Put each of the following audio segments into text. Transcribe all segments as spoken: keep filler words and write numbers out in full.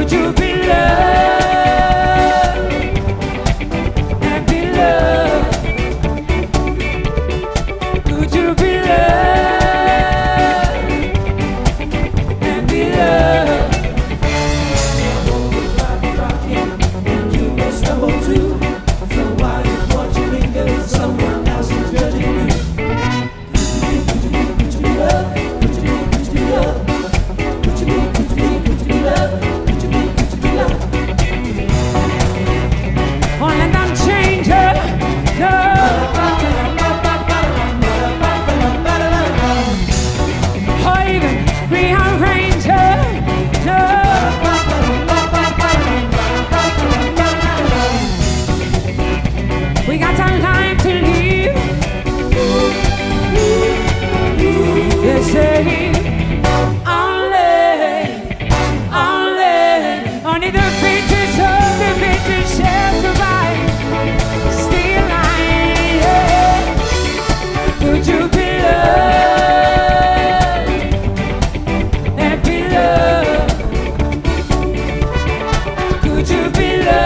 Could you be loved and be loved? Could you be loved and be loved? You may stumble too. So why you want you linger? Someone else is judging you. Could you be, could you be loved? Could you be, could you be loved? Could you be, could you be, could you be loved? Could you be, could you be loved? Oh, let them change her. No. Or even rearrange her. No. We got some time to live. They say only, only, only the faintest of the faintest shall survive. Stay alive. Could you be loved and be loved? Could you be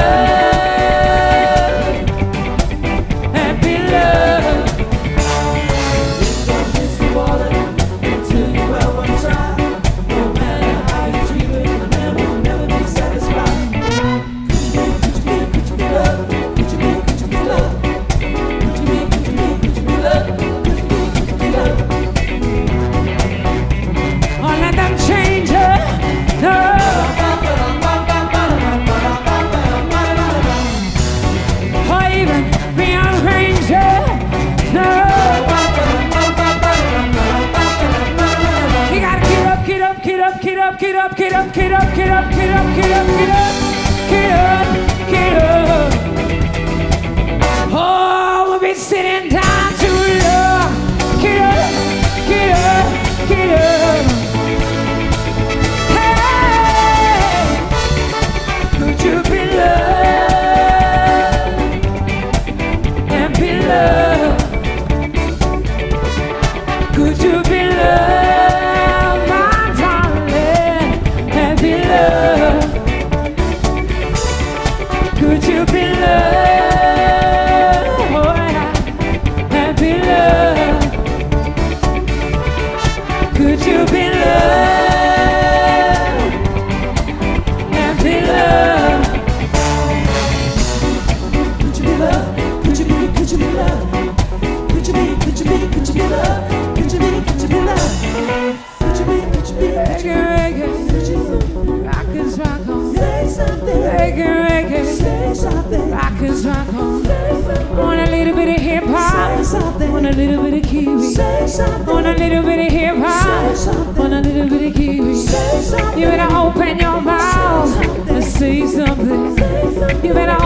loved and be loved? Don't miss the water until you well one try. No matter how you treat it, the man will never be satisfied. Could you be, could you be, could you be loved? Could you be, could you be loved? Could you be, could you be, could you be loved? Could you be, could you be loved? Oh, let them change her. No. Or even rearrange her. No. You gotta get up, get up, get up, get up, get up, get up, get up, get up, get up, get up, get up, get up, get up. Oh, we'll be sitting down to love. Get up, get up, get up. Hey, could you be loved and be loved? Could you be loved, my darling, and be loved? Could you be loved, oh, and be loved? Could you be loved and be loved? Could you be loved? Could you be, could you be loved? Could you be, could you be, could you be loved? Could you be, could you be loved? Could you be, could you be, could you be reggae? Could you rockers rock on? Say something. Reggae, reggae. Say something. Rockers rock on. Want a little bit of hip hop. Say something. Want a little bit of kiwi. Say something. Want a little bit of hip hop. Say something. Want a little bit of kiwi. Say something. You better open your mouth and say something. You better